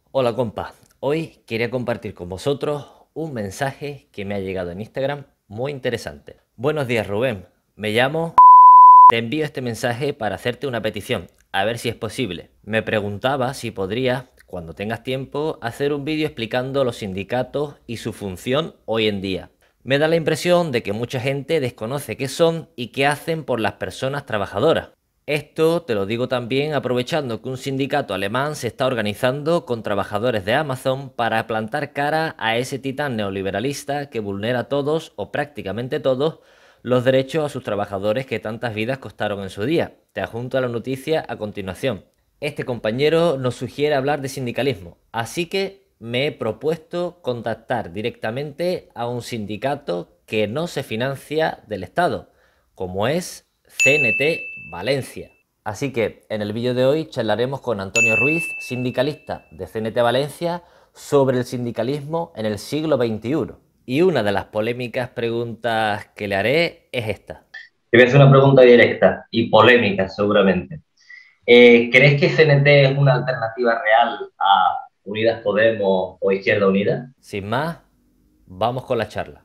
Hola compa, hoy quería compartir con vosotros un mensaje que me ha llegado en Instagram muy interesante. Buenos días Rubén, me llamo... Te envío este mensaje para hacerte una petición, a ver si es posible. Me preguntaba si podrías, cuando tengas tiempo, hacer un vídeo explicando los sindicatos y su función hoy en día. Me da la impresión de que mucha gente desconoce qué son y qué hacen por las personas trabajadoras. Esto te lo digo también aprovechando que un sindicato alemán se está organizando con trabajadores de Amazon para plantar cara a ese titán neoliberalista que vulnera todos o prácticamente todos los derechos a sus trabajadores que tantas vidas costaron en su día. Te adjunto la noticia a continuación. Este compañero nos sugiere hablar de sindicalismo, así que me he propuesto contactar directamente a un sindicato que no se financia del Estado, como es CNT Valencia. Así que en el vídeo de hoy charlaremos con Antonio Ruiz, sindicalista de CNT Valencia, sobre el sindicalismo en el siglo XXI. Y una de las polémicas preguntas que le haré es esta. Te voy a hacer una pregunta directa y polémica, seguramente. ¿Crees que CNT es una alternativa real a Unidas Podemos o Izquierda Unida? Sin más, vamos con la charla.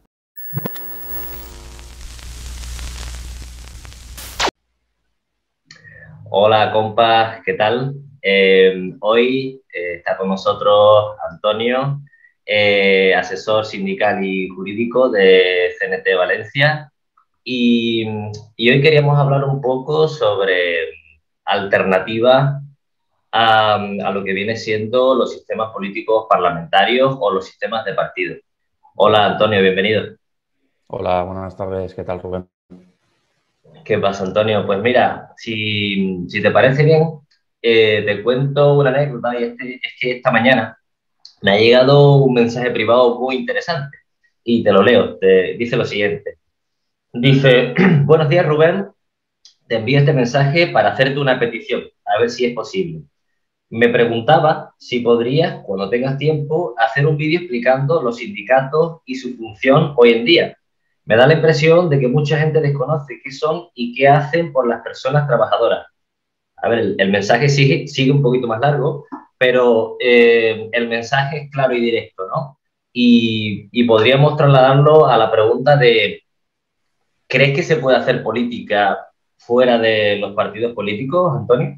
Hola, compas, ¿qué tal? Hoy está con nosotros Antonio, asesor sindical y jurídico de CNT Valencia. Y, y hoy queríamos hablar un poco sobre alternativas a lo que viene siendo los sistemas políticos parlamentarios o los sistemas de partido. Hola Antonio, bienvenido. Hola, buenas tardes. ¿Qué tal, Rubén? ¿Qué pasa, Antonio? Pues mira, si te parece bien, te cuento una anécdota y es que esta mañana me ha llegado un mensaje privado muy interesante y te lo leo. Dice lo siguiente. Dice, buenos días Rubén, te envío este mensaje para hacerte una petición, a ver si es posible. Me preguntaba si podrías, cuando tengas tiempo, hacer un vídeo explicando los sindicatos y su función hoy en día. Me da la impresión de que mucha gente desconoce qué son y qué hacen por las personas trabajadoras. A ver, el mensaje sigue un poquito más largo, pero el mensaje es claro y directo, ¿no? Y podríamos trasladarlo a la pregunta de, ¿crees que se puede hacer política fuera de los partidos políticos, Antonio?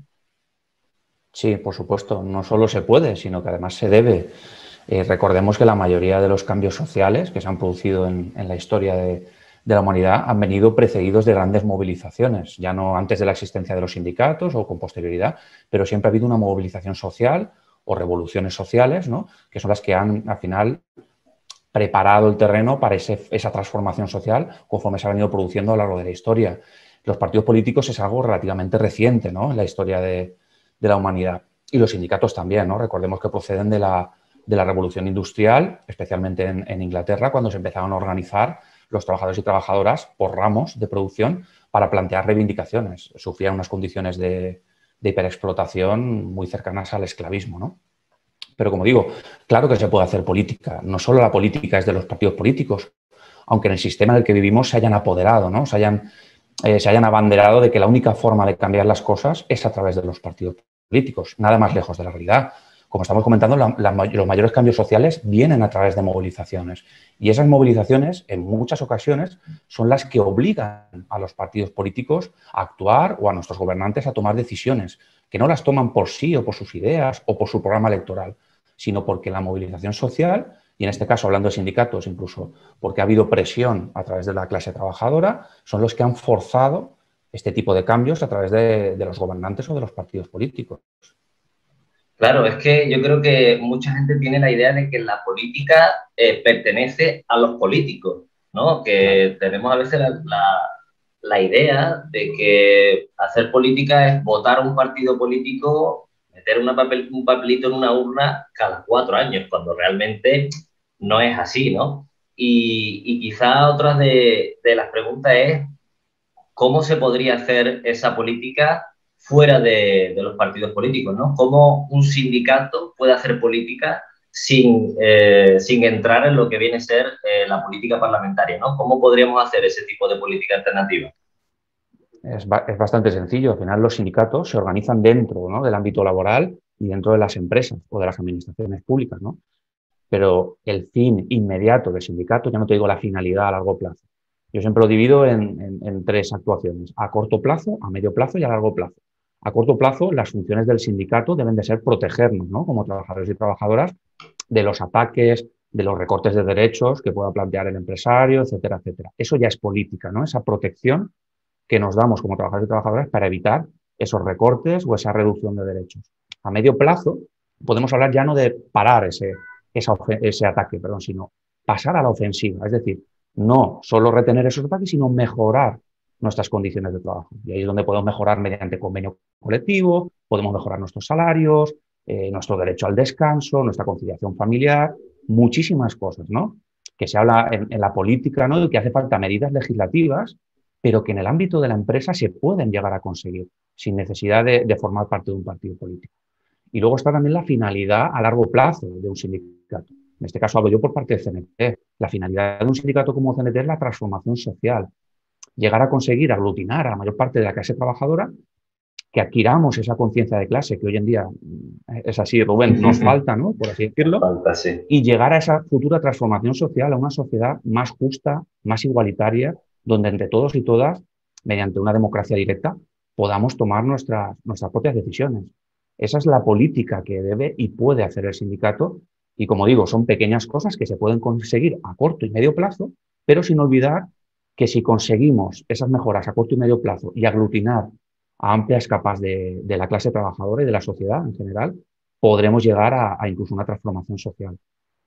Sí, por supuesto, no solo se puede, sino que además se debe. Recordemos que la mayoría de los cambios sociales que se han producido en la historia de la humanidad han venido precedidos de grandes movilizaciones, ya no antes de la existencia de los sindicatos o con posterioridad, pero siempre ha habido una movilización social o revoluciones sociales, ¿no? Que son las que han, al final, preparado el terreno para esa transformación social conforme se ha venido produciendo a lo largo de la historia. Los partidos políticos es algo relativamente reciente, ¿no?, en la historia de la humanidad. Y los sindicatos también, ¿no? Recordemos que proceden de la revolución industrial, especialmente en Inglaterra, cuando se empezaron a organizar los trabajadores y trabajadoras por ramos de producción para plantear reivindicaciones. Sufrían unas condiciones de hiperexplotación muy cercanas al esclavismo, ¿no? Pero como digo, claro que se puede hacer política. No solo la política es de los partidos políticos, aunque en el sistema en el que vivimos se hayan apoderado, ¿no? Se hayan abanderado de que la única forma de cambiar las cosas es a través de los partidos políticos, nada más lejos de la realidad. Como estamos comentando, los mayores cambios sociales vienen a través de movilizaciones. Y esas movilizaciones, en muchas ocasiones, son las que obligan a los partidos políticos a actuar o a nuestros gobernantes a tomar decisiones, que no las toman por sí o por sus ideas o por su programa electoral, sino porque la movilización social, y en este caso hablando de sindicatos incluso, porque ha habido presión a través de la clase trabajadora, son los que han forzado este tipo de cambios a través de los gobernantes o de los partidos políticos. Claro, es que yo creo que mucha gente tiene la idea de que la política pertenece a los políticos, ¿no? Claro. Que tenemos a veces la idea de que hacer política es votar a un partido político, meter un papelito en una urna cada 4 años, cuando realmente no es así, ¿no? Y quizá otra de las preguntas es cómo se podría hacer esa política fuera de los partidos políticos, ¿no? Cómo un sindicato puede hacer política sin entrar en lo que viene a ser la política parlamentaria, ¿no? ¿Cómo podríamos hacer ese tipo de política alternativa? Es bastante sencillo. Al final los sindicatos se organizan dentro, ¿no?, del ámbito laboral y dentro de las empresas o de las administraciones públicas, ¿no? Pero el fin inmediato del sindicato, ya no te digo la finalidad a largo plazo. Yo siempre lo divido en tres actuaciones: a corto plazo, a medio plazo y a largo plazo. A corto plazo, las funciones del sindicato deben de ser protegernos, ¿no?, como trabajadores y trabajadoras, de los ataques, de los recortes de derechos que pueda plantear el empresario, etcétera, etcétera. Eso ya es política, ¿no? Esa protección que nos damos como trabajadores y trabajadoras para evitar esos recortes o esa reducción de derechos. A medio plazo, podemos hablar ya no de parar ese ataque, perdón, sino pasar a la ofensiva. Es decir, no solo retener esos ataques, sino mejorar nuestras condiciones de trabajo. Y ahí es donde podemos mejorar mediante convenio colectivo, podemos mejorar nuestros salarios, nuestro derecho al descanso, nuestra conciliación familiar, muchísimas cosas, ¿no? Que se habla en la política, ¿no?, de que hace falta medidas legislativas, pero que en el ámbito de la empresa se pueden llegar a conseguir sin necesidad de formar parte de un partido político. Y luego está también la finalidad a largo plazo de un sindicato. En este caso hablo yo por parte de CNT. La finalidad de un sindicato como CNT es la transformación social. Llegar a conseguir aglutinar a la mayor parte de la clase trabajadora, que adquiramos esa conciencia de clase que hoy en día, es así, Rubén, nos falta, ¿no?, por así decirlo, Falta, sí. y llegar a esa futura transformación social, a una sociedad más justa, más igualitaria, donde entre todos y todas, mediante una democracia directa, podamos tomar nuestras propias decisiones. Esa es la política que debe y puede hacer el sindicato. Y como digo, son pequeñas cosas que se pueden conseguir a corto y medio plazo, pero sin olvidar que si conseguimos esas mejoras a corto y medio plazo y aglutinar a amplias capas de la clase trabajadora y de la sociedad en general, podremos llegar a incluso una transformación social.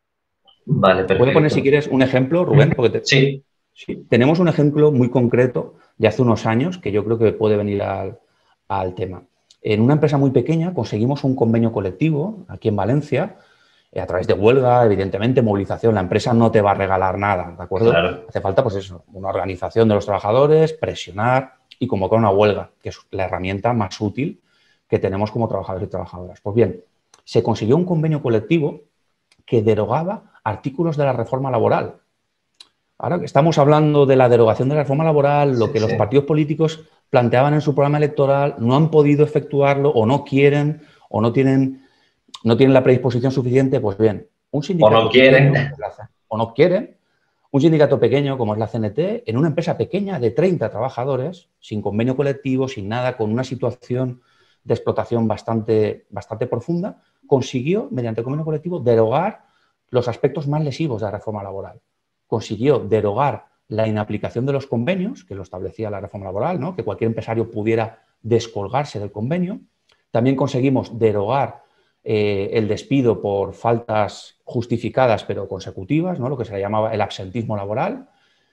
Vale, Te puedo poner, si perfecto. quieres, un ejemplo, Rubén, porque Sí, sí, tenemos un ejemplo muy concreto de hace unos años que yo creo que puede venir al tema. En una empresa muy pequeña conseguimos un convenio colectivo aquí en Valencia, a través de huelga, evidentemente, movilización. La empresa no te va a regalar nada, ¿de acuerdo? claro. Hace falta, pues eso, una organización de los trabajadores, presionar y convocar una huelga, que es la herramienta más útil que tenemos como trabajadores y trabajadoras. Pues bien, se consiguió un convenio colectivo que derogaba artículos de la reforma laboral. Ahora que estamos hablando de la derogación de la reforma laboral, lo Sí, que los sí. partidos políticos planteaban en su programa electoral, no han podido efectuarlo o no quieren o no tienen la predisposición suficiente, pues bien, un O no sindicato quieren. pequeño, o no quieren, un sindicato pequeño como es la CNT, en una empresa pequeña de 30 trabajadores, sin convenio colectivo, sin nada, con una situación de explotación bastante profunda, consiguió, mediante el convenio colectivo, derogar los aspectos más lesivos de la reforma laboral. Consiguió derogar la inaplicación de los convenios, que lo establecía la reforma laboral, ¿no?, que cualquier empresario pudiera descolgarse del convenio. También conseguimos derogar el despido por faltas justificadas pero consecutivas, ¿no?, lo que se le llamaba el absentismo laboral.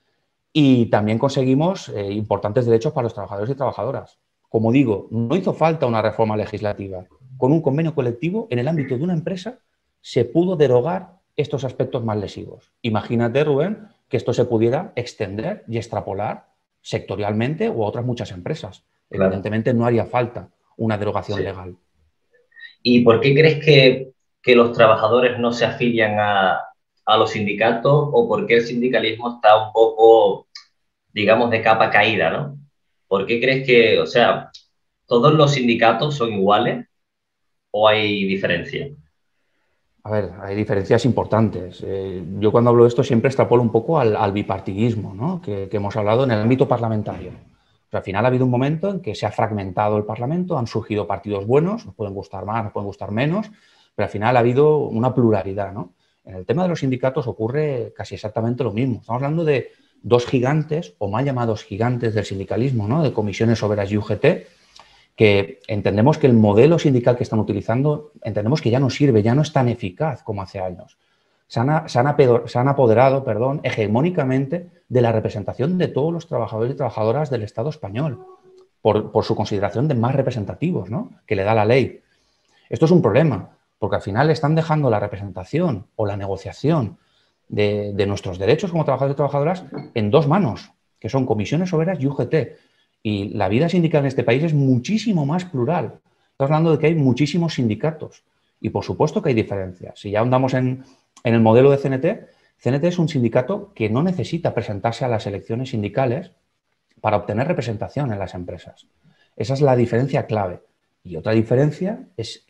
Y también conseguimos importantes derechos para los trabajadores y trabajadoras. Como digo, no hizo falta una reforma legislativa. Con un convenio colectivo, en el ámbito de una empresa, se pudo derogar estos aspectos más lesivos. Imagínate, Rubén, que esto se pudiera extender y extrapolar sectorialmente o a otras muchas empresas. Claro. Evidentemente no haría falta una derogación Sí. legal. ¿Y por qué crees que los trabajadores no se afilian a los sindicatos o por qué el sindicalismo está un poco, digamos, de capa caída, ¿no? ¿Por qué crees que, o sea, todos los sindicatos son iguales o hay diferencia? A ver, hay diferencias importantes. Yo cuando hablo de esto siempre extrapolo un poco al bipartidismo, ¿no?, que hemos hablado en el ámbito parlamentario. O sea, al final ha habido un momento en que se ha fragmentado el Parlamento, han surgido partidos buenos, nos pueden gustar más, nos pueden gustar menos, pero al final ha habido una pluralidad, ¿no? En el tema de los sindicatos ocurre casi exactamente lo mismo. Estamos hablando de dos gigantes, o mal llamados gigantes del sindicalismo, ¿no?, de Comisiones Obreras y UGT, que entendemos que el modelo sindical que están utilizando, entendemos que ya no sirve, ya no es tan eficaz como hace años. Se han apoderado, hegemónicamente de la representación de todos los trabajadores y trabajadoras del Estado español, por su consideración de más representativos, ¿no?, que le da la ley. Esto es un problema, porque al final están dejando la representación o la negociación de nuestros derechos como trabajadores y trabajadoras en dos manos, que son Comisiones Obreras y UGT. Y la vida sindical en este país es muchísimo más plural. Estamos hablando de que hay muchísimos sindicatos y por supuesto que hay diferencias. Si ya andamos en el modelo de CNT, CNT es un sindicato que no necesita presentarse a las elecciones sindicales para obtener representación en las empresas. Esa es la diferencia clave. Y otra diferencia es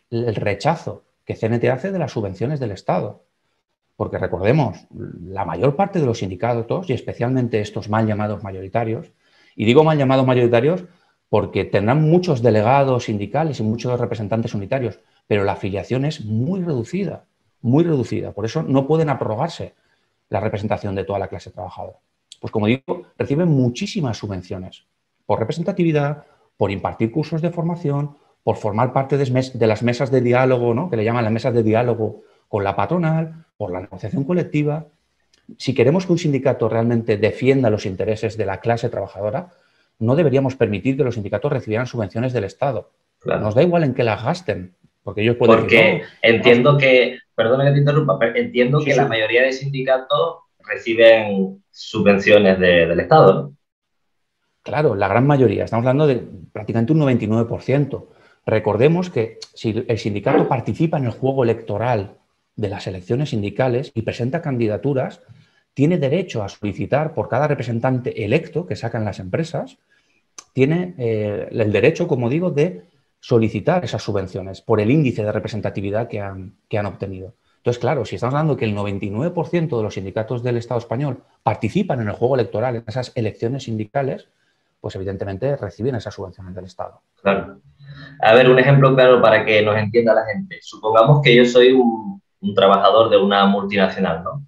el rechazo que CNT hace de las subvenciones del Estado. Porque recordemos, la mayor parte de los sindicatos, y especialmente estos mal llamados mayoritarios, y digo mal llamados mayoritarios porque tendrán muchos delegados sindicales y muchos representantes unitarios, pero la afiliación es muy reducida, muy reducida. Por eso no pueden aprobarse la representación de toda la clase trabajadora. Pues como digo, reciben muchísimas subvenciones por representatividad, por impartir cursos de formación, por formar parte de las mesas de diálogo, ¿no?, que le llaman las mesas de diálogo con la patronal, por la negociación colectiva. Si queremos que un sindicato realmente defienda los intereses de la clase trabajadora, no deberíamos permitir que los sindicatos recibieran subvenciones del Estado. Claro. Nos da igual en qué las gasten, porque ellos pueden Porque decir, no, entiendo que, perdona que te interrumpa, pero entiendo sí, que sí. la mayoría de sindicatos reciben subvenciones del Estado, ¿no? Claro, la gran mayoría. Estamos hablando de prácticamente un 99%. Recordemos que si el sindicato participa en el juego electoral de las elecciones sindicales y presenta candidaturas, tiene derecho a solicitar por cada representante electo que sacan las empresas, tiene el derecho, como digo, de solicitar esas subvenciones por el índice de representatividad que han obtenido. Entonces, claro, si estamos hablando que el 99% de los sindicatos del Estado español participan en el juego electoral, en esas elecciones sindicales, pues evidentemente reciben esas subvenciones del Estado. Claro. A ver, un ejemplo claro para que nos entienda la gente. Supongamos que yo soy un trabajador de una multinacional, ¿no?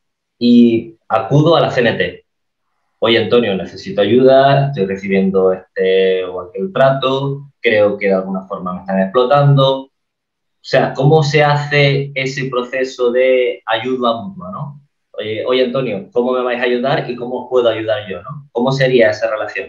Y acudo a la CNT. Oye, Antonio, necesito ayuda, estoy recibiendo este o aquel trato, creo que de alguna forma me están explotando. O sea, ¿cómo se hace ese proceso de ayuda mutua, ¿no? Oye, Antonio, ¿cómo me vais a ayudar y cómo os puedo ayudar yo, ¿no? ¿Cómo sería esa relación?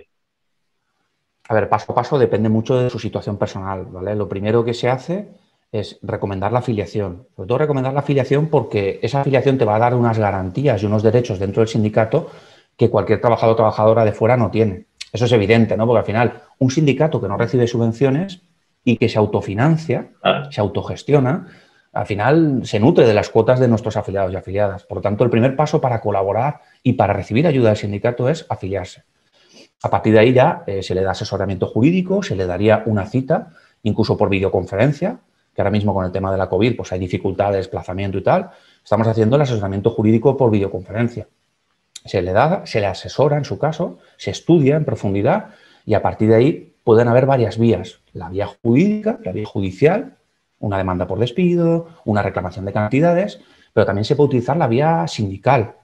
A ver, paso a paso depende mucho de su situación personal, ¿vale? Lo primero que se hace es recomendar la afiliación. Sobre todo recomendar la afiliación porque esa afiliación te va a dar unas garantías y unos derechos dentro del sindicato que cualquier trabajador o trabajadora de fuera no tiene. Eso es evidente, ¿no? Porque al final, un sindicato que no recibe subvenciones y que se autofinancia, se autogestiona, al final se nutre de las cuotas de nuestros afiliados y afiliadas. Por lo tanto, el primer paso para colaborar y para recibir ayuda del sindicato es afiliarse. A partir de ahí ya se le da asesoramiento jurídico, se le daría una cita, incluso por videoconferencia, que ahora mismo con el tema de la COVID pues hay dificultad de desplazamiento y tal. Estamos haciendo el asesoramiento jurídico por videoconferencia. Se le da, se le asesora en su caso, se estudia en profundidad y a partir de ahí pueden haber varias vías. La vía jurídica, la vía judicial, una demanda por despido, una reclamación de cantidades, pero también se puede utilizar la vía sindical.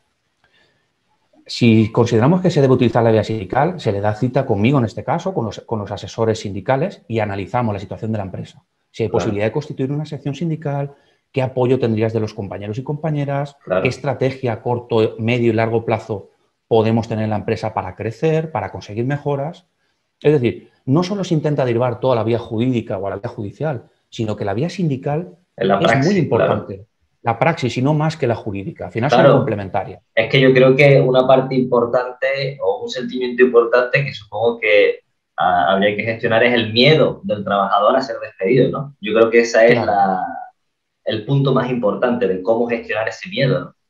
Si consideramos que se debe utilizar la vía sindical, se le da cita conmigo en este caso, con los asesores sindicales y analizamos la situación de la empresa. Si hay posibilidad de constituir una sección sindical, qué apoyo tendrías de los compañeros y compañeras, qué estrategia a corto, medio y largo plazo podemos tener en la empresa para crecer, para conseguir mejoras. Es decir, no solo se intenta derivar toda la vía jurídica o a la vía judicial, sino que la vía sindical es muy importante. Claro. La praxis y no más que la jurídica. Al final son complementarias. Es que yo creo que una parte importante o un sentimiento importante que supongo que habría que gestionar es el miedo del trabajador a ser despedido, ¿no? Yo creo que ese es el punto más importante de cómo gestionar ese miedo, ¿no?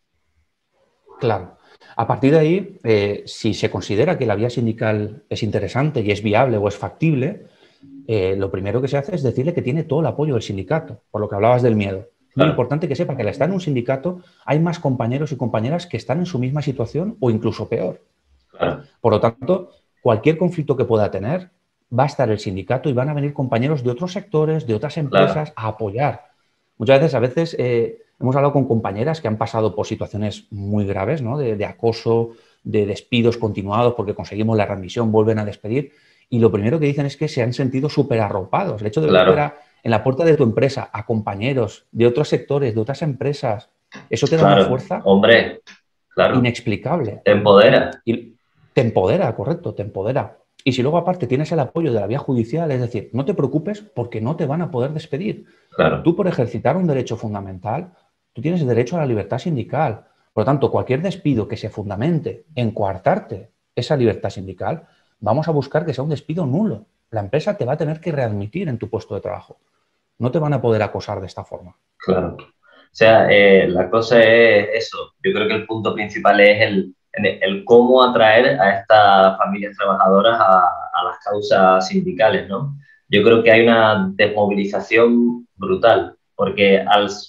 Claro. A partir de ahí, si se considera que la vía sindical es interesante y es viable o es factible, lo primero que se hace es decirle que tiene todo el apoyo del sindicato, por lo que hablabas del miedo. Muy importante que sepa que al estar en un sindicato hay más compañeros y compañeras que están en su misma situación o incluso peor. Por lo tanto, cualquier conflicto que pueda tener, va a estar el sindicato y van a venir compañeros de otros sectores, de otras empresas a apoyar. A veces hemos hablado con compañeras que han pasado por situaciones muy graves, ¿no? de acoso, de despidos continuados porque conseguimos la readmisión, vuelven a despedir y lo primero que dicen es que se han sentido súper arropados. El hecho de ver en la puerta de tu empresa a compañeros de otros sectores, de otras empresas, eso te da una fuerza inexplicable. Te empodera. Y te empodera, correcto, te empodera. Y si luego aparte tienes el apoyo de la vía judicial, es decir, no te preocupes porque no te van a poder despedir. Tú por ejercitar un derecho fundamental, tú tienes derecho a la libertad sindical. Por lo tanto, cualquier despido que se fundamente en coartarte esa libertad sindical, vamos a buscar que sea un despido nulo. La empresa te va a tener que readmitir en tu puesto de trabajo. No te van a poder acosar de esta forma. Claro. O sea, la cosa es eso. Yo creo que el punto principal es el cómo atraer a estas familias trabajadoras a las causas sindicales, ¿no? Yo creo que hay una desmovilización brutal, porque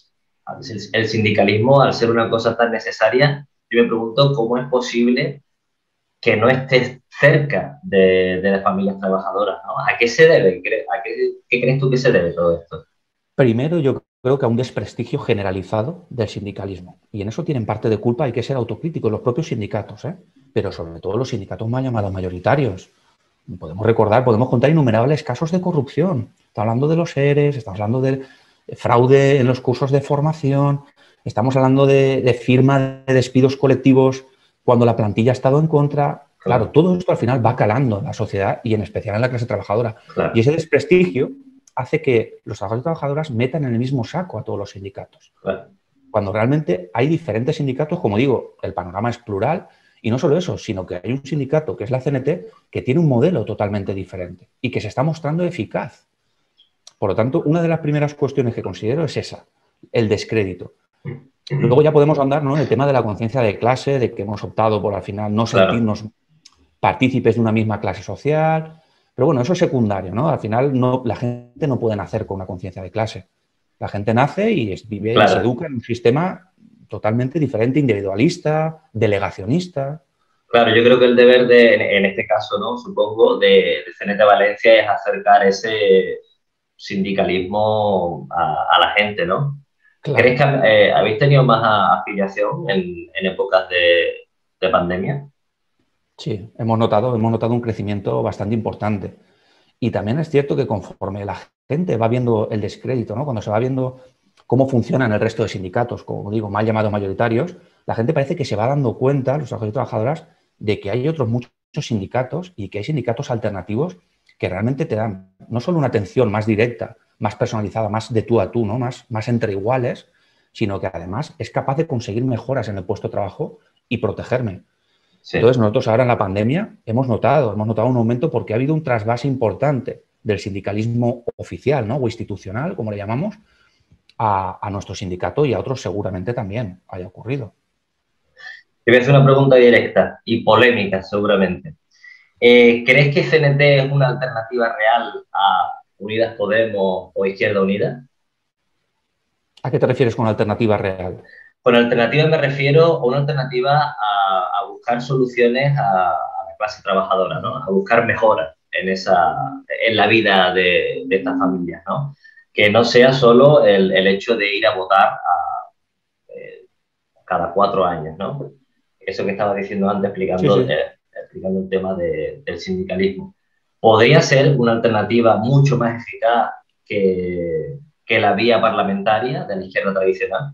el sindicalismo, al ser una cosa tan necesaria, yo me pregunto cómo es posible que no estés cerca de las familias trabajadoras, ¿no? ¿A qué se debe? ¿Qué crees tú que se debe todo esto? Primero, yo creo que a un desprestigio generalizado del sindicalismo. Y en eso tienen parte de culpa, hay que ser autocríticos, los propios sindicatos, ¿eh? Pero sobre todo los sindicatos mal llamados mayoritarios. Podemos recordar, podemos contar innumerables casos de corrupción. Estamos hablando de los ERES, estamos hablando de fraude en los cursos de formación, estamos hablando de firma de despidos colectivos cuando la plantilla ha estado en contra. Claro, todo esto al final va calando en la sociedad y en especial en la clase trabajadora. Claro. Y ese desprestigio hace que los trabajadores y trabajadoras metan en el mismo saco a todos los sindicatos. Claro. Cuando realmente hay diferentes sindicatos, como digo, el panorama es plural. Y no solo eso, sino que hay un sindicato, que es la CNT, que tiene un modelo totalmente diferente y que se está mostrando eficaz. Por lo tanto, una de las primeras cuestiones que considero es esa, el descrédito. Luego ya podemos andar, ¿no?, en el tema de la conciencia de clase, de que hemos optado por al final no sentirnos partícipes de una misma clase social. Pero bueno, eso es secundario, ¿no? Al final la gente no puede nacer con una conciencia de clase. La gente nace y vive y se educa en un sistema totalmente diferente, individualista, delegacionista. Claro, yo creo que el deber en este caso, ¿no?, supongo, de CNT Valencia es acercar ese sindicalismo a la gente, ¿no? Claro. ¿Crees que habéis tenido más afiliación en épocas de pandemia? Sí, hemos notado un crecimiento bastante importante. Y también es cierto que conforme la gente va viendo el descrédito, ¿no?, cuando se va viendo cómo funcionan el resto de sindicatos, como digo, mal llamados mayoritarios, la gente parece que se va dando cuenta, los trabajadores y trabajadoras, de que hay otros muchos sindicatos y que hay sindicatos alternativos que realmente te dan no solo una atención más directa, más personalizada, más de tú a tú, ¿no?, más entre iguales, sino que además es capaz de conseguir mejoras en el puesto de trabajo y protegerme. Sí. Entonces, nosotros ahora en la pandemia hemos notado un aumento porque ha habido un trasvase importante del sindicalismo oficial, ¿no?, o institucional, como le llamamos, a nuestro sindicato y a otros seguramente también haya ocurrido. Te voy a hacer una pregunta directa y polémica seguramente. ¿Crees que CNT es una alternativa real a Unidas Podemos o Izquierda Unida? ¿A qué te refieres con alternativa real? Con alternativa me refiero a una alternativa a buscar soluciones a la clase trabajadora, ¿no? A buscar mejoras en la vida de estas familias, ¿no? Que no sea solo el hecho de ir a votar cada 4 años, ¿no? Eso que estaba diciendo antes explicando el tema del sindicalismo. ¿Podría ser una alternativa mucho más eficaz que la vía parlamentaria de la izquierda tradicional?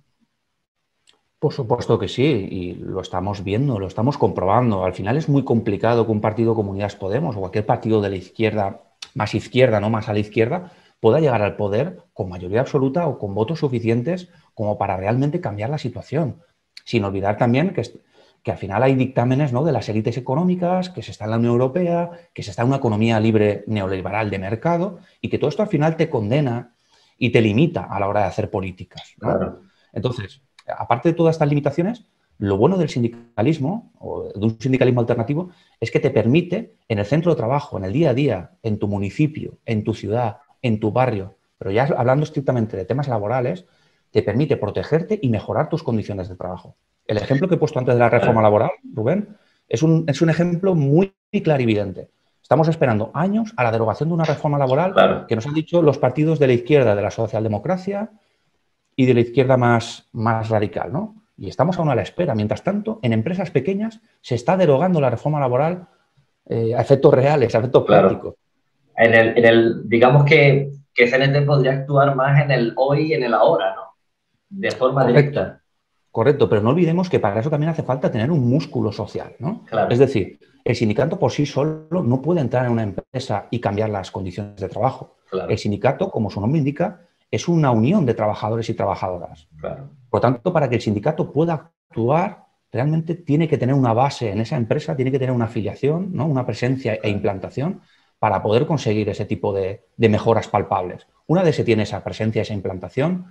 Por supuesto que sí, y lo estamos viendo, lo estamos comprobando. Al final es muy complicado que un partido como Unidas Podemos o cualquier partido de la izquierda, no más a la izquierda, pueda llegar al poder con mayoría absoluta o con votos suficientes como para realmente cambiar la situación. Sin olvidar también que al final hay dictámenes, ¿no?, de las élites económicas, que se está en la Unión Europea, que se está en una economía libre neoliberal de mercado y que todo esto al final te condena y te limita a la hora de hacer políticas, ¿no? Claro. Entonces, aparte de todas estas limitaciones, lo bueno del sindicalismo o de un sindicalismo alternativo es que te permite en el centro de trabajo, en el día a día, en tu municipio, en tu ciudad, en tu barrio, pero ya hablando estrictamente de temas laborales, te permite protegerte y mejorar tus condiciones de trabajo. El ejemplo que he puesto antes de la reforma laboral, Rubén, es un ejemplo muy clarividente. Estamos esperando años a la derogación de una reforma laboral que nos han dicho los partidos de la izquierda, de la socialdemocracia y de la izquierda más radical, ¿no? Y estamos aún a la espera. Mientras tanto, en empresas pequeñas se está derogando la reforma laboral a efectos reales, a efectos prácticos. Digamos que CNT podría actuar más en el hoy y en el ahora, ¿no? De forma directa. Correcto, pero no olvidemos que para eso también hace falta tener un músculo social, ¿no? Claro. Es decir, el sindicato por sí solo no puede entrar en una empresa y cambiar las condiciones de trabajo. Claro. El sindicato, como su nombre indica, es una unión de trabajadores y trabajadoras. Claro. Por lo tanto, para que el sindicato pueda actuar, realmente tiene que tener una base en esa empresa, tiene que tener una afiliación, ¿no?, una presencia e implantación para poder conseguir ese tipo de mejoras palpables. Una vez se tiene esa presencia, esa implantación,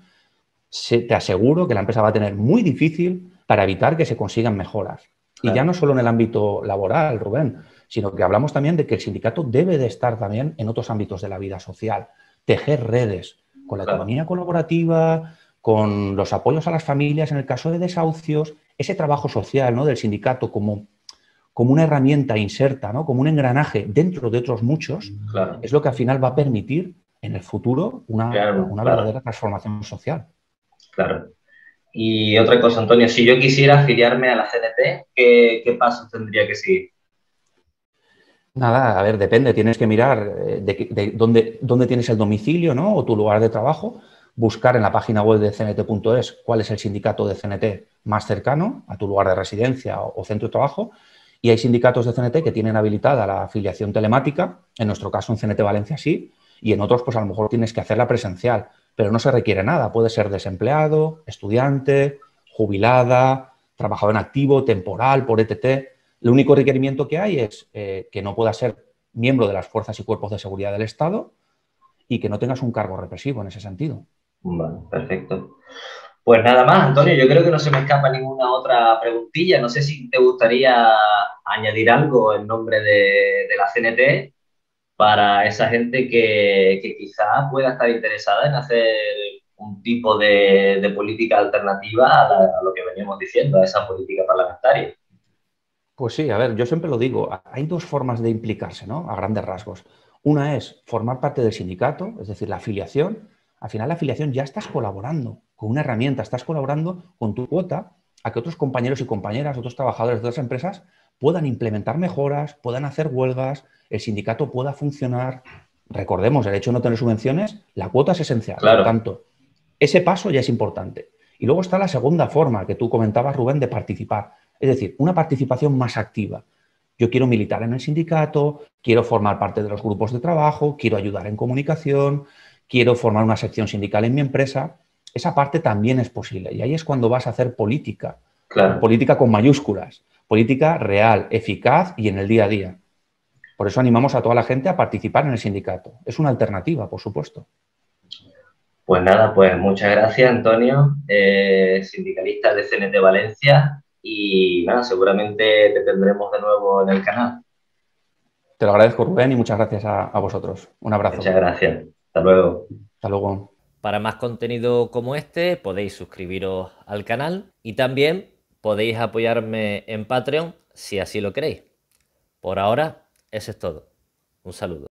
te aseguro que la empresa va a tener muy difícil para evitar que se consigan mejoras. Claro. Y ya no solo en el ámbito laboral, Rubén, sino que hablamos también de que el sindicato debe de estar también en otros ámbitos de la vida social, tejer redes, con la Claro, economía colaborativa, con los apoyos a las familias en el caso de desahucios, ese trabajo social, ¿no?, del sindicato como una herramienta inserta, ¿no?, como un engranaje dentro de otros muchos, claro, es lo que al final va a permitir en el futuro claro, una claro, verdadera transformación social. claro. Y otra cosa, Antonio, si yo quisiera afiliarme a la CNT, ¿qué pasos tendría que seguir? Nada, a ver, depende, tienes que mirar de dónde tienes el domicilio, ¿no?, o tu lugar de trabajo, buscar en la página web de cnt.es cuál es el sindicato de CNT más cercano a tu lugar de residencia o centro de trabajo, y hay sindicatos de CNT que tienen habilitada la afiliación telemática, en nuestro caso en CNT Valencia sí, y en otros pues a lo mejor tienes que hacerla presencial, pero no se requiere nada, puede ser desempleado, estudiante, jubilada, trabajador en activo, temporal, por ETT. El único requerimiento que hay es que no puedas ser miembro de las fuerzas y cuerpos de seguridad del Estado y que no tengas un cargo represivo en ese sentido. Vale, perfecto. Pues nada más, Antonio, yo creo que no se me escapa ninguna otra preguntilla. No sé si te gustaría añadir algo en nombre de la CNT para esa gente que quizá pueda estar interesada en hacer un tipo de política alternativa a lo que veníamos diciendo, a esa política parlamentaria. Pues sí, a ver, yo siempre lo digo, hay dos formas de implicarse, ¿no?, a grandes rasgos. Una es formar parte del sindicato, es decir, la afiliación. Al final, la afiliación ya estás colaborando con una herramienta, estás colaborando con tu cuota a que otros compañeros y compañeras, otros trabajadores de otras empresas puedan implementar mejoras, puedan hacer huelgas, el sindicato pueda funcionar. Recordemos, el hecho de no tener subvenciones, la cuota es esencial. Por Claro, tanto, ese paso ya es importante. Y luego está la segunda forma que tú comentabas, Rubén, de participar. Es decir, una participación más activa. Yo quiero militar en el sindicato, quiero formar parte de los grupos de trabajo, quiero ayudar en comunicación, quiero formar una sección sindical en mi empresa. Esa parte también es posible. Y ahí es cuando vas a hacer política. claro. Política con mayúsculas. Política real, eficaz y en el día a día. Por eso animamos a toda la gente a participar en el sindicato. Es una alternativa, por supuesto. Pues nada, pues muchas gracias, Antonio, sindicalista de CNT Valencia. Y nada, seguramente te tendremos de nuevo en el canal. Te lo agradezco, Rubén, y muchas gracias a vosotros. Un Muchas abrazo. gracias. Hasta luego. Hasta luego. Para más contenido como este podéis suscribiros al canal y también podéis apoyarme en Patreon si así lo queréis. Por ahora, eso es todo. Un saludo.